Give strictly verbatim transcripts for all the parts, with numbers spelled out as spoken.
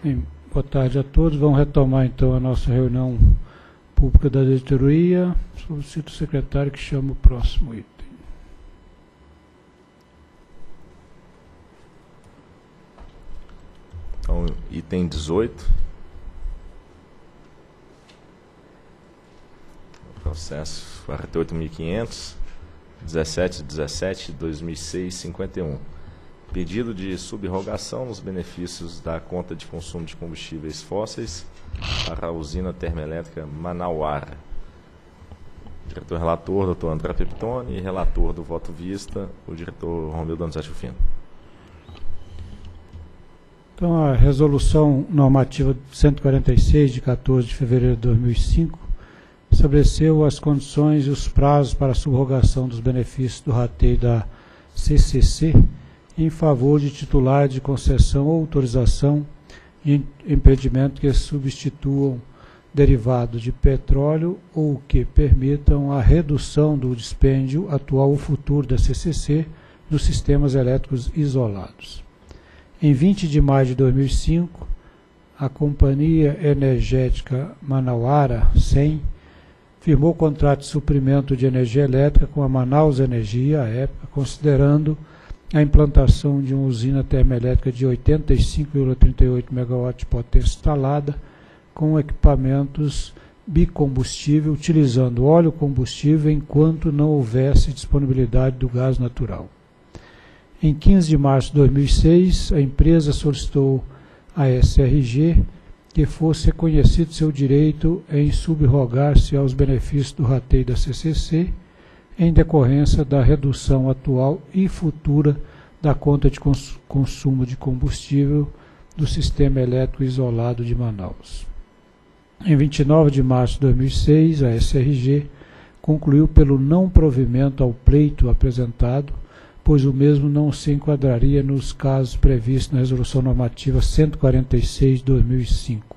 Bem, boa tarde a todos. Vamos retomar então a nossa reunião pública da diretoria. Solicito o secretário que chame o próximo item. Então, item dezoito. Processo quarenta e oito mil e quinhentos, dezessete dezessete de dois mil e seis, cinquenta e um. Pedido de subrogação nos benefícios da conta de consumo de combustíveis fósseis para a usina termoelétrica Manauara. Diretor relator, doutor André Peptoni, e relator do voto vista, o diretor Romeu Donizete Rufino. Então, a resolução normativa cento e quarenta e seis, de quatorze de fevereiro de dois mil e cinco, estabeleceu as condições e os prazos para a subrogação dos benefícios do rateio da C C C em favor de titular de concessão ou autorização de empreendimento que substituam derivado de petróleo ou que permitam a redução do dispêndio atual ou futuro da C C C nos sistemas elétricos isolados. Em vinte de maio de dois mil e cinco, a Companhia Energética Manauara, C E M, firmou contrato de suprimento de energia elétrica com a Manaus Energia, à época, considerando a implantação de uma usina termoelétrica de oitenta e cinco vírgula trinta e oito megawatts de potência instalada, com equipamentos bicombustível, utilizando óleo combustível enquanto não houvesse disponibilidade do gás natural. Em quinze de março de dois mil e seis, a empresa solicitou à S R G que fosse reconhecido seu direito em subrogar-se aos benefícios do rateio da C C C, em decorrência da redução atual e futura da conta de cons consumo de combustível do sistema elétrico isolado de Manaus. Em vinte e nove de março de dois mil e seis, a S R G concluiu pelo não provimento ao pleito apresentado, pois o mesmo não se enquadraria nos casos previstos na Resolução Normativa cento e quarenta e seis de dois mil e cinco.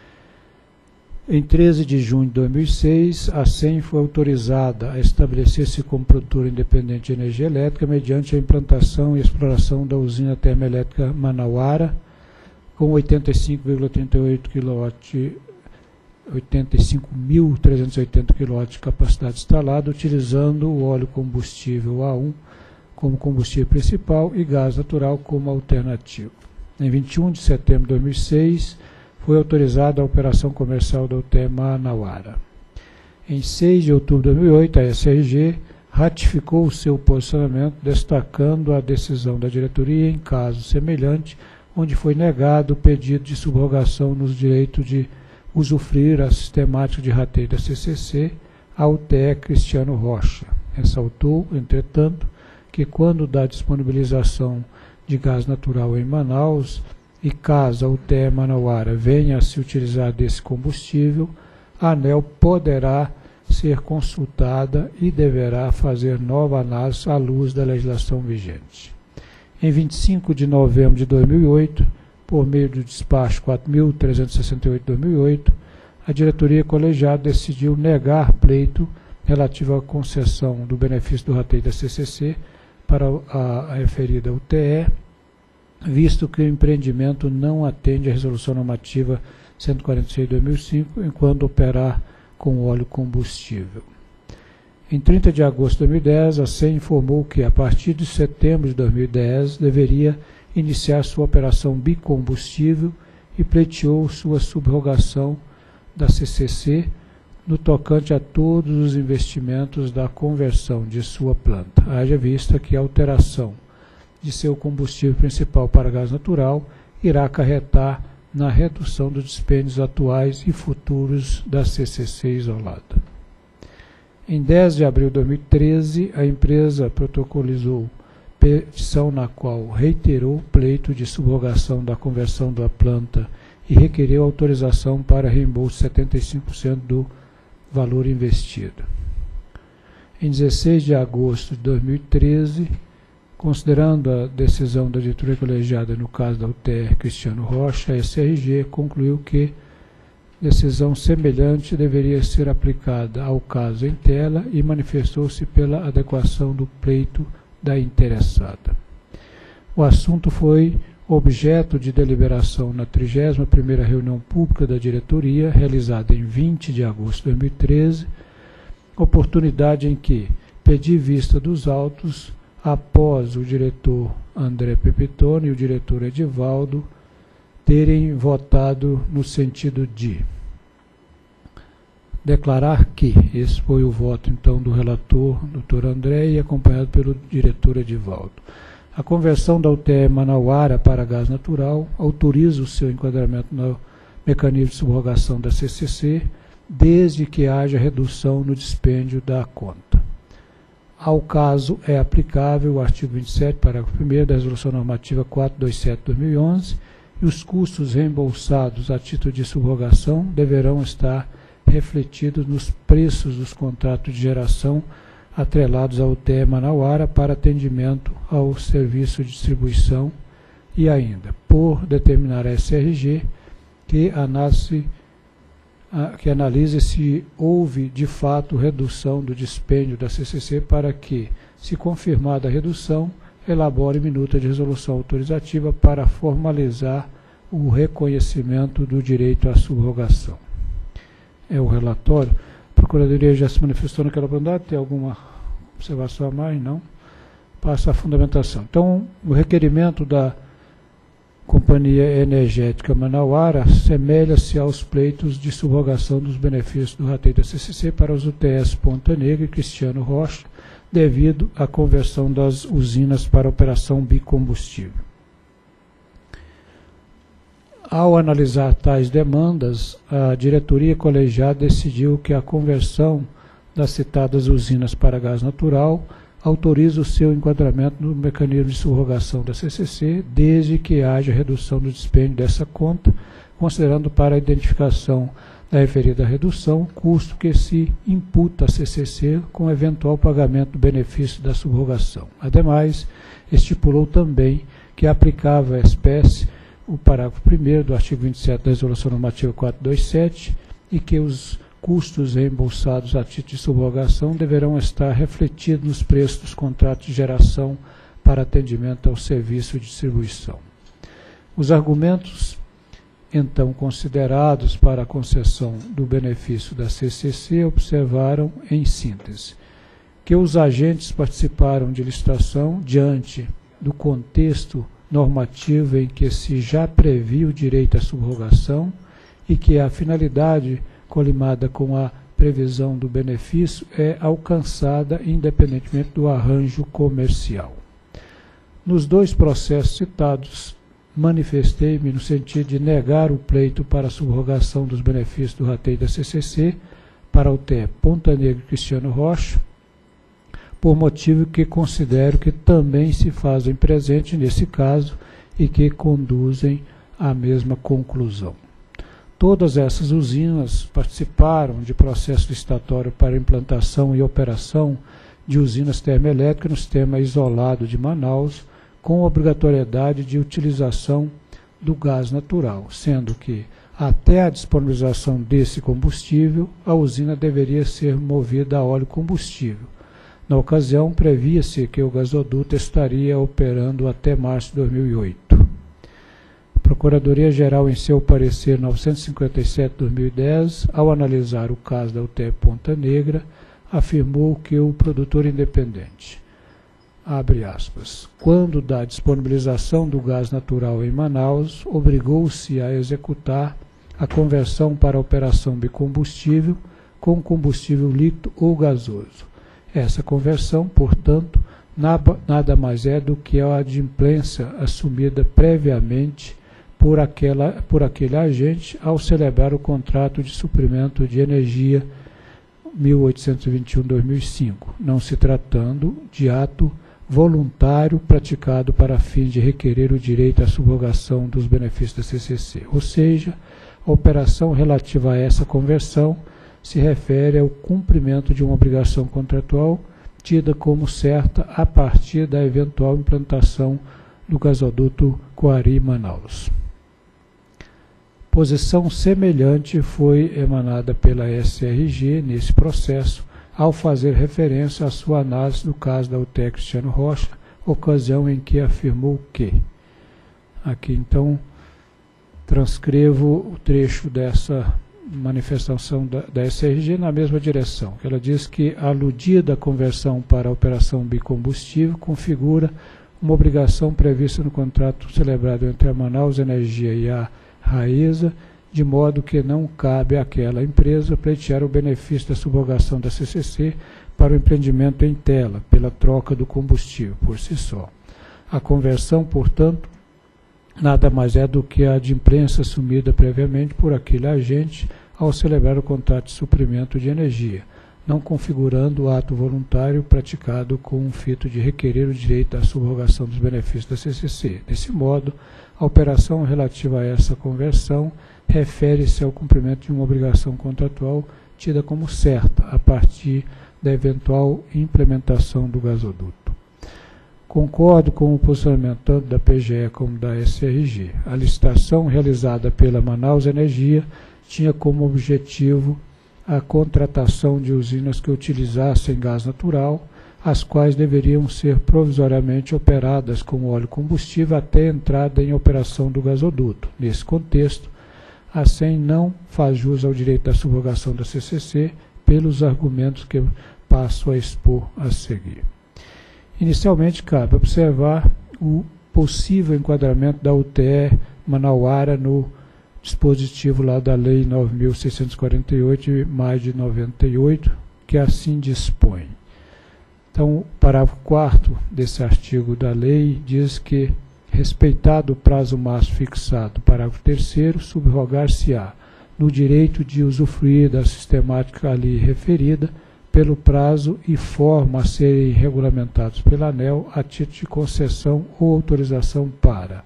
Em treze de junho de dois mil e seis, a C E M foi autorizada a estabelecer-se como produtora independente de energia elétrica mediante a implantação e exploração da usina termoelétrica Manauara, com oitenta e cinco vírgula trinta e oito quilowatts, oitenta e cinco mil trezentos e oitenta quilowatts de capacidade instalada, utilizando o óleo combustível A um como combustível principal e gás natural como alternativo. Em vinte e um de setembro de dois mil e seis, foi autorizada a operação comercial da U T E Manauara. Em seis de outubro de dois mil e oito, a S R G ratificou o seu posicionamento, destacando a decisão da diretoria em caso semelhante, onde foi negado o pedido de subrogação nos direitos de usufruir a sistemática de rateio da C C C à U T E Cristiano Rocha. Ressaltou, entretanto, que quando da disponibilização de gás natural em Manaus, e caso a U T E Manauara venha a se utilizar desse combustível, a ANEEL poderá ser consultada e deverá fazer nova análise à luz da legislação vigente. Em vinte e cinco de novembro de dois mil e oito, por meio do despacho quatro mil trezentos e sessenta e oito de dois mil e oito, a diretoria colegiada decidiu negar pleito relativo à concessão do benefício do rateio da C C C para a referida U T E, visto que o empreendimento não atende à Resolução Normativa cento e quarenta e seis de dois mil e cinco, enquanto operar com óleo combustível. Em trinta de agosto de dois mil e dez, a C E M informou que, a partir de setembro de dois mil e dez, deveria iniciar sua operação bicombustível e pleiteou sua subrogação da C C C no tocante a todos os investimentos da conversão de sua planta, haja vista que a alteração de seu combustível principal para gás natural irá acarretar na redução dos dispêndios atuais e futuros da C C C isolada. Em dez de abril de dois mil e treze, a empresa protocolizou petição na qual reiterou o pleito de subrogação da conversão da planta e requereu autorização para reembolso de setenta e cinco por cento do valor investido. Em dezesseis de agosto de dois mil e treze, considerando a decisão da diretoria colegiada no caso da U T E Cristiano Rocha, a S R G concluiu que decisão semelhante deveria ser aplicada ao caso em tela e manifestou-se pela adequação do pleito da interessada. O assunto foi objeto de deliberação na trigésima primeira reunião pública da diretoria, realizada em vinte de agosto de dois mil e treze, oportunidade em que pedi vista dos autos após o diretor André Pepitone e o diretor Edivaldo terem votado no sentido de declarar que, esse foi o voto então do relator, doutor André, e acompanhado pelo diretor Edivaldo, a conversão da U T E Manauara para gás natural autoriza o seu enquadramento no mecanismo de subrogação da C C C, desde que haja redução no dispêndio da conta. Ao caso é aplicável o artigo vinte e sete, parágrafo primeiro da Resolução Normativa quatrocentos e vinte e sete de dois mil e onze, e os custos reembolsados a título de subrogação deverão estar refletidos nos preços dos contratos de geração atrelados ao U T E Manauara para atendimento ao serviço de distribuição e ainda, por determinar a S R G que analise, que analise se houve de fato redução do dispêndio da C C C para que, se confirmada a redução, elabore minuta de resolução autorizativa para formalizar o reconhecimento do direito à subrogação. É o relatório. A Procuradoria já se manifestou naquela oportunidade. Tem alguma observação a mais? Não. Passa a fundamentação. Então, o requerimento da Companhia Energética Manauara semelha-se aos pleitos de subrogação dos benefícios do rateio da C C C para os U T S Ponta Negra e Cristiano Rocha, devido à conversão das usinas para operação bicombustível. Ao analisar tais demandas, a diretoria colegiada decidiu que a conversão das citadas usinas para gás natural autoriza o seu enquadramento no mecanismo de subrogação da C C C, desde que haja redução do dispêndio dessa conta, considerando para a identificação da referida redução o custo que se imputa à C C C com eventual pagamento do benefício da subrogação. Ademais, estipulou também que aplicava a espécie o parágrafo primeiro do artigo vinte e sete da Resolução Normativa quatrocentos e vinte e sete e que os custos reembolsados a título de subrogação deverão estar refletidos nos preços dos contratos de geração para atendimento ao serviço de distribuição. Os argumentos, então, considerados para a concessão do benefício da C C C observaram, em síntese, que os agentes participaram de licitação diante do contexto normativo em que se já previa o direito à subrogação e que a finalidade colimada com a previsão do benefício é alcançada independentemente do arranjo comercial. Nos dois processos citados, manifestei-me no sentido de negar o pleito para a subrogação dos benefícios do rateio da C C C para o U T E Ponta Negra e Cristiano Rocha, por motivo que considero que também se fazem presente nesse caso e que conduzem à mesma conclusão. Todas essas usinas participaram de processo licitatório para implantação e operação de usinas termoelétricas no sistema isolado de Manaus, com obrigatoriedade de utilização do gás natural, sendo que, até a disponibilização desse combustível, a usina deveria ser movida a óleo combustível. Na ocasião, previa-se que o gasoduto estaria operando até março de dois mil e oito. A Procuradoria-Geral, em seu parecer novecentos e cinquenta e sete de dois mil e dez, ao analisar o caso da U T E Ponta Negra, afirmou que o produtor independente, abre aspas, quando da disponibilização do gás natural em Manaus, obrigou-se a executar a conversão para a operação bicombustível com combustível líquido ou gasoso. Essa conversão, portanto, nada mais é do que a adimplência assumida previamente por, aquela, por aquele agente ao celebrar o contrato de suprimento de energia mil oitocentos e vinte e um barra dois mil e cinco, não se tratando de ato voluntário praticado para fins de requerer o direito à subrogação dos benefícios da C C C. Ou seja, a operação relativa a essa conversão se refere ao cumprimento de uma obrigação contratual tida como certa a partir da eventual implantação do gasoduto Coari-Manaus. Posição semelhante foi emanada pela S R G nesse processo, ao fazer referência à sua análise do caso da U T E Cristiano Rocha, ocasião em que afirmou que, Aqui, então, transcrevo o trecho dessa manifestação da, da S R G na mesma direção. Ela diz que a aludida conversão para a operação bicombustível configura uma obrigação prevista no contrato celebrado entre a Manaus Energia e a Raesa, de modo que não cabe àquela empresa pleitear o benefício da subrogação da C C C para o empreendimento em tela, pela troca do combustível por si só. A conversão, portanto, nada mais é do que a de imprensa assumida previamente por aquele agente ao celebrar o contrato de suprimento de energia, não configurando o ato voluntário praticado com o fito de requerer o direito à subrogação dos benefícios da C C C. Desse modo, a operação relativa a essa conversão refere-se ao cumprimento de uma obrigação contratual tida como certa, a partir da eventual implementação do gasoduto. Concordo com o posicionamento tanto da P G E como da S R G. A licitação realizada pela Manaus Energia tinha como objetivo a contratação de usinas que utilizassem gás natural, as quais deveriam ser provisoriamente operadas com óleo combustível até a entrada em operação do gasoduto. Nesse contexto, a S E M não faz jus ao direito da subrogação da C C C pelos argumentos que passo a expor a seguir. Inicialmente, cabe observar o possível enquadramento da U T E Manauara no dispositivo lá da Lei nove mil seiscentos e quarenta e oito, de maio de noventa e oito, que assim dispõe. Então, o parágrafo quarto desse artigo da lei diz que, respeitado o prazo máximo fixado, parágrafo terceiro, subrogar-se-á no direito de usufruir da sistemática ali referida, pelo prazo e forma a serem regulamentados pela ANEEL a título de concessão ou autorização para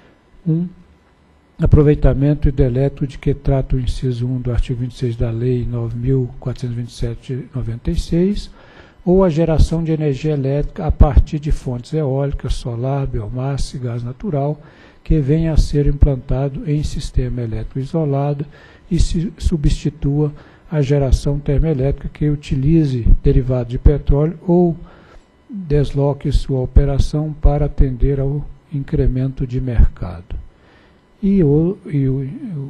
um aproveitamento hidrelétrico de que trata o inciso um do artigo vinte e seis da Lei nove mil quatrocentos e vinte e sete de noventa e seis, ou a geração de energia elétrica a partir de fontes eólicas, solar, biomassa e gás natural, que venha a ser implantado em sistema elétrico isolado e se substitua a geração termoelétrica que utilize derivado de petróleo ou desloque sua operação para atender ao incremento de mercado. E, o, e o,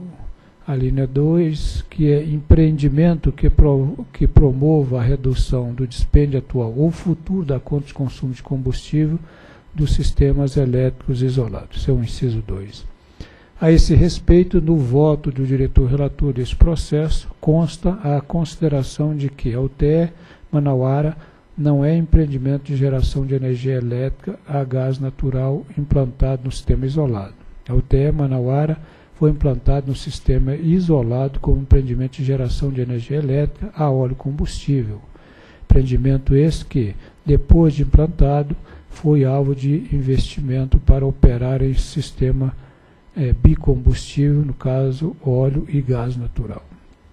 a linha dois, que é empreendimento que, pro, que promova a redução do dispêndio atual ou futuro da conta de consumo de combustível dos sistemas elétricos isolados. Esse é o inciso dois. A esse respeito, no voto do diretor relator desse processo, consta a consideração de que a U T E Manauara não é empreendimento de geração de energia elétrica a gás natural implantado no sistema isolado. A U T E Manauara foi implantado no sistema isolado como empreendimento de geração de energia elétrica a óleo combustível. Empreendimento esse que, depois de implantado, foi alvo de investimento para operar em sistema É, bicombustível, no caso, óleo e gás natural.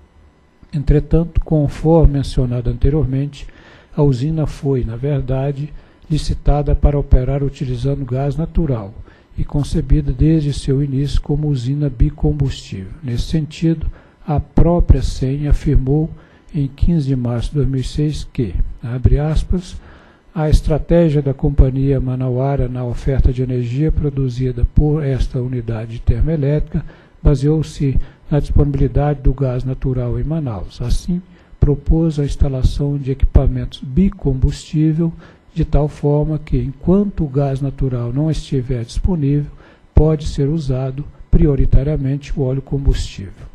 Entretanto, conforme mencionado anteriormente, a usina foi, na verdade, licitada para operar utilizando gás natural e concebida desde seu início como usina bicombustível. Nesse sentido, a própria S E M afirmou em quinze de março de dois mil e seis que, abre aspas, a estratégia da Companhia Manauara na oferta de energia produzida por esta unidade termoelétrica baseou-se na disponibilidade do gás natural em Manaus. Assim, propôs a instalação de equipamentos bicombustível de tal forma que, enquanto o gás natural não estiver disponível, pode ser usado prioritariamente o óleo combustível.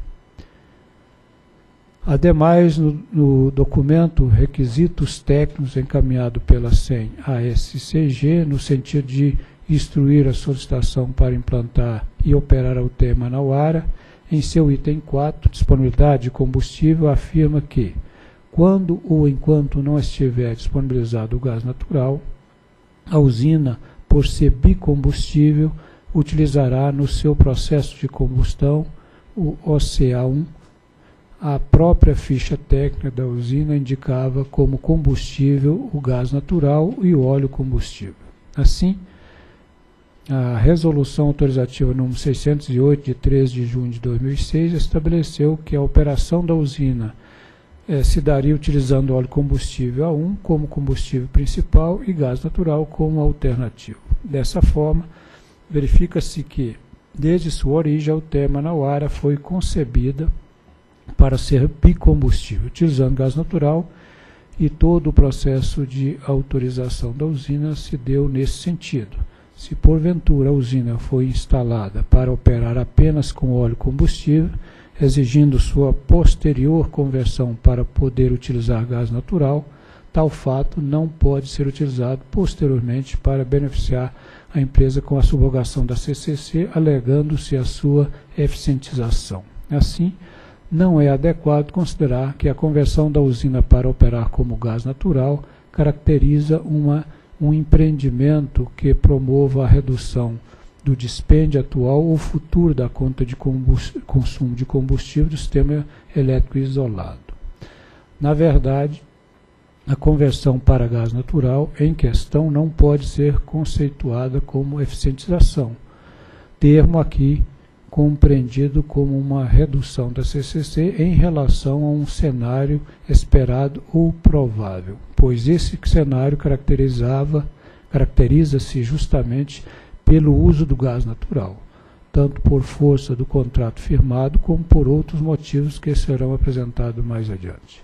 Ademais, no, no documento Requisitos Técnicos encaminhado pela S E M à S C G, no sentido de instruir a solicitação para implantar e operar a U T E Manauara, em seu item quatro, disponibilidade de combustível, afirma que, quando ou enquanto não estiver disponibilizado o gás natural, a usina, por ser bicombustível, utilizará no seu processo de combustão o O C A um. A própria ficha técnica da usina indicava como combustível o gás natural e o óleo combustível. Assim, a Resolução Autorizativa número seiscentos e oito, de treze de junho de dois mil e seis, estabeleceu que a operação da usina eh, se daria utilizando óleo combustível A um como combustível principal e gás natural como alternativo. Dessa forma, verifica-se que, desde sua origem, a U T E Manauara foi concebida para ser bicombustível, utilizando gás natural, e todo o processo de autorização da usina se deu nesse sentido. Se porventura a usina foi instalada para operar apenas com óleo combustível, exigindo sua posterior conversão para poder utilizar gás natural, tal fato não pode ser utilizado posteriormente para beneficiar a empresa com a subrogação da C C C, alegando-se a sua eficientização. Assim, não é adequado considerar que a conversão da usina para operar como gás natural caracteriza uma, um empreendimento que promova a redução do dispêndio atual ou futuro da conta de consumo de combustível do sistema elétrico isolado. Na verdade, a conversão para gás natural em questão não pode ser conceituada como eficientização, termo aqui compreendido como uma redução da C C C em relação a um cenário esperado ou provável, pois esse cenário caracterizava, caracteriza-se justamente pelo uso do gás natural, tanto por força do contrato firmado como por outros motivos que serão apresentados mais adiante.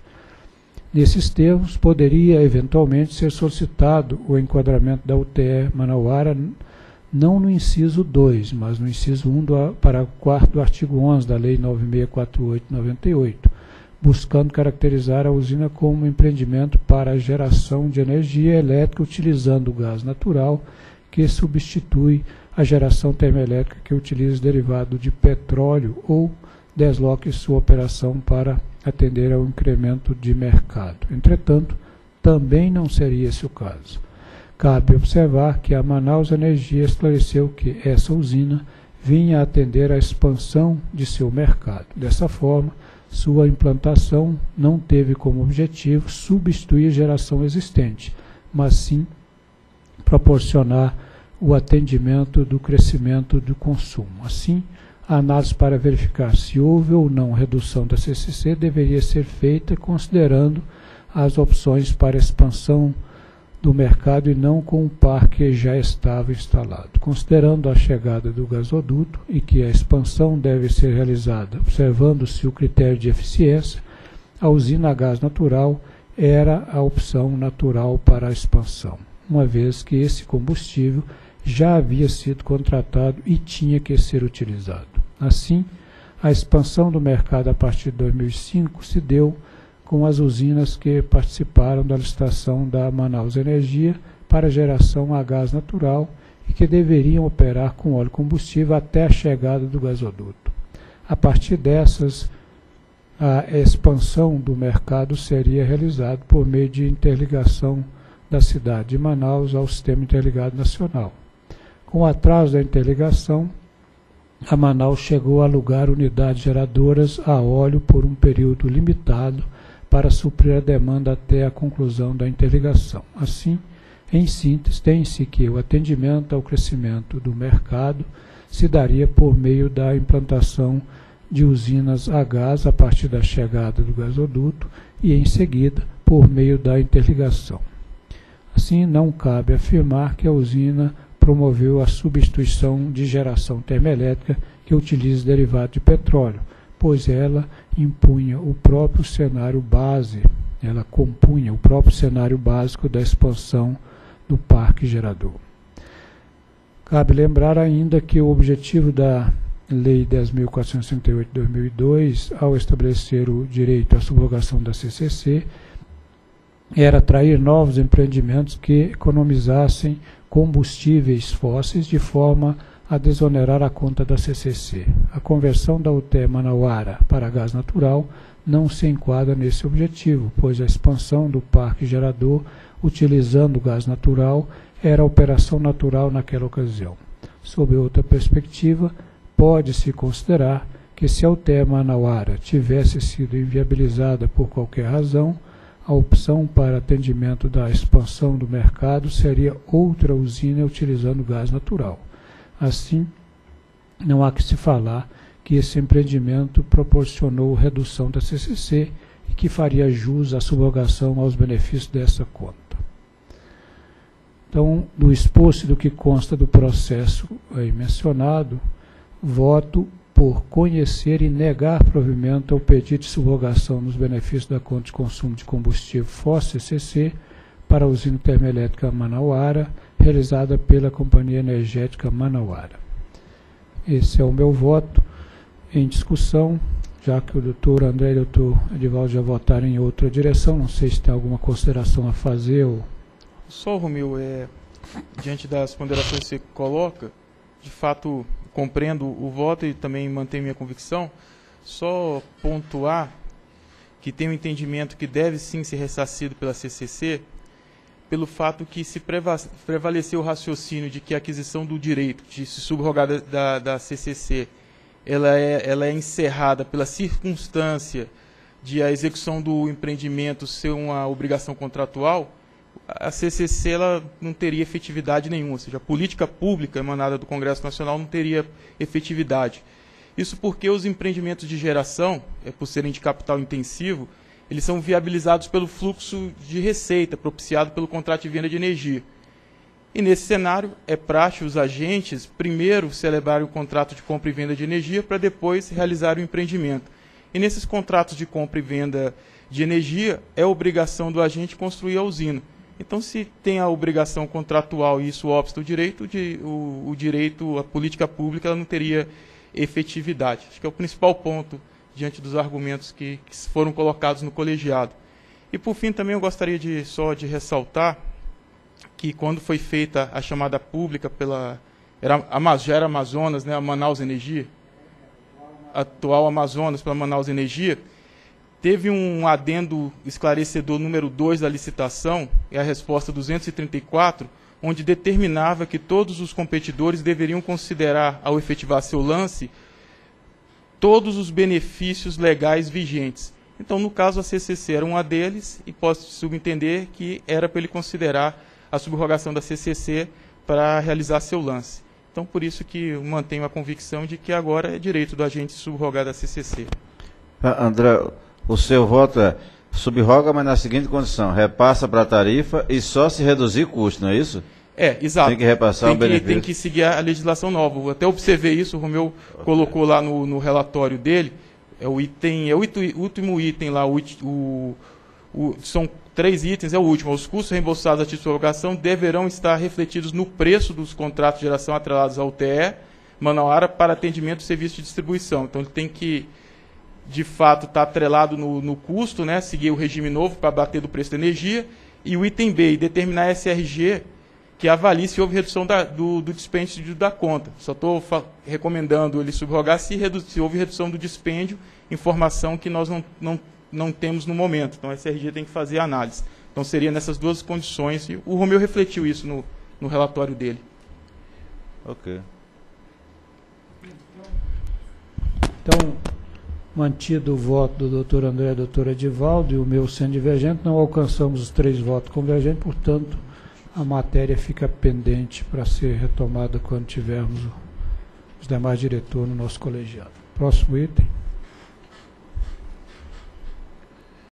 Nesses termos, poderia eventualmente ser solicitado o enquadramento da U T E Manauara não no inciso dois, mas no inciso um do parágrafo quarto do artigo onze da Lei nove mil seiscentos e quarenta e oito de noventa e oito, buscando caracterizar a usina como um empreendimento para a geração de energia elétrica utilizando o gás natural, que substitui a geração termoelétrica que utiliza derivado de petróleo ou desloque sua operação para atender ao incremento de mercado. Entretanto, também não seria esse o caso. Cabe observar que a Manaus Energia esclareceu que essa usina vinha atender à expansão de seu mercado. Dessa forma, sua implantação não teve como objetivo substituir a geração existente, mas sim proporcionar o atendimento do crescimento do consumo. Assim, a análise para verificar se houve ou não redução da C C C deveria ser feita considerando as opções para expansão do mercado e não com o parque que já estava instalado. Considerando a chegada do gasoduto e que a expansão deve ser realizada observando-se o critério de eficiência, a usina a gás natural era a opção natural para a expansão, uma vez que esse combustível já havia sido contratado e tinha que ser utilizado. Assim, a expansão do mercado a partir de dois mil e cinco se deu com as usinas que participaram da licitação da Manaus Energia para geração a gás natural e que deveriam operar com óleo combustível até a chegada do gasoduto. A partir dessas, a expansão do mercado seria realizada por meio de interligação da cidade de Manaus ao Sistema Interligado Nacional. Com o atraso da interligação, a Manaus chegou a alugar unidades geradoras a óleo por um período limitado para suprir a demanda até a conclusão da interligação. Assim, em síntese, tem-se que o atendimento ao crescimento do mercado se daria por meio da implantação de usinas a gás a partir da chegada do gasoduto e, em seguida, por meio da interligação. Assim, não cabe afirmar que a usina promoveu a substituição de geração termoelétrica que utiliza derivado de petróleo, pois ela impunha o próprio cenário base, ela compunha o próprio cenário básico da expansão do parque gerador. Cabe lembrar ainda que o objetivo da Lei dez mil quatrocentos e sessenta e oito de dois mil e dois, ao estabelecer o direito à subrogação da C C C, era atrair novos empreendimentos que economizassem combustíveis fósseis de forma a desonerar a conta da C C C. A conversão da U T E Manauara para gás natural não se enquadra nesse objetivo, pois a expansão do parque gerador utilizando gás natural era a operação natural naquela ocasião. Sob outra perspectiva, pode-se considerar que se a U T E Manauara tivesse sido inviabilizada por qualquer razão, a opção para atendimento da expansão do mercado seria outra usina utilizando gás natural. Assim, não há que se falar que esse empreendimento proporcionou redução da C C C e que faria jus à subrogação aos benefícios dessa conta. Então, do exposto do que consta do processo aí mencionado, voto por conhecer e negar provimento ao pedido de subrogação nos benefícios da conta de consumo de combustível F O S C C C para a usina termoelétrica Manauara, realizada pela Companhia Energética Manauara. Esse é o meu voto em discussão, já que o doutor André e o doutor Edivaldo já votaram em outra direção. Não sei se tem alguma consideração a fazer. Ou... Só, Romeu, é, diante das ponderações que você coloca, de fato, compreendo o voto e também mantenho minha convicção. Só pontuar que tem um entendimento que deve sim ser ressarcido pela C C C, pelo fato que se prevaleceu o raciocínio de que a aquisição do direito de se subrogar da, da, da C C C ela é, ela é encerrada pela circunstância de a execução do empreendimento ser uma obrigação contratual, a C C C ela não teria efetividade nenhuma, ou seja, a política pública emanada do Congresso Nacional não teria efetividade. Isso porque os empreendimentos de geração, é, por serem de capital intensivo, eles são viabilizados pelo fluxo de receita propiciado pelo contrato de venda de energia. E nesse cenário, é praxe os agentes primeiro celebrarem o contrato de compra e venda de energia para depois realizar o empreendimento. E nesses contratos de compra e venda de energia, é obrigação do agente construir a usina. Então, se tem a obrigação contratual e isso obsta o direito, o, o direito, a política pública ela não teria efetividade. Acho que é o principal ponto diante dos argumentos que, que foram colocados no colegiado. E, por fim, também eu gostaria de, só de ressaltar que, quando foi feita a chamada pública pela... Era, já era Amazonas, né, a Manaus Energia, atual Amazonas pela Manaus Energia, teve um adendo esclarecedor número dois da licitação, é a resposta duzentos e trinta e quatro, onde determinava que todos os competidores deveriam considerar, ao efetivar seu lance, todos os benefícios legais vigentes. Então, no caso, a C C C era uma deles e posso subentender que era para ele considerar a subrogação da C C C para realizar seu lance. Então, por isso que eu mantenho a convicção de que agora é direito do agente subrogar da C C C. André, o seu voto é subroga, mas na seguinte condição, repassa para a tarifa e só se reduzir custo, não é isso? É, exato. Tem que repassar tem o que, benefício. Tem que seguir a legislação nova. Eu até observei isso, o Romeu okay. colocou lá no, no relatório dele, é o item, é o último item lá, o, o, o, são três itens, é o último. Os custos reembolsados a título de subrogação deverão estar refletidos no preço dos contratos de geração atrelados ao T E, Manauara, para atendimento do serviço de distribuição. Então, ele tem que, de fato, estar atrelado no, no custo, né, seguir o regime novo para bater do preço da energia, e o item B, determinar a S R G, que avalie se houve redução da, do, do dispêndio da conta. Só estou recomendando ele subrogar se, redu se houve redução do dispêndio, informação que nós não, não, não temos no momento. Então, a S R G tem que fazer a análise. Então, seria nessas duas condições, e o Romeu refletiu isso no, no relatório dele. Ok. Então, mantido o voto do doutor André e do doutor Edivaldo e o meu sendo divergente, não alcançamos os três votos convergentes, portanto, a matéria fica pendente para ser retomada quando tivermos os demais diretores no nosso colegiado. Próximo item.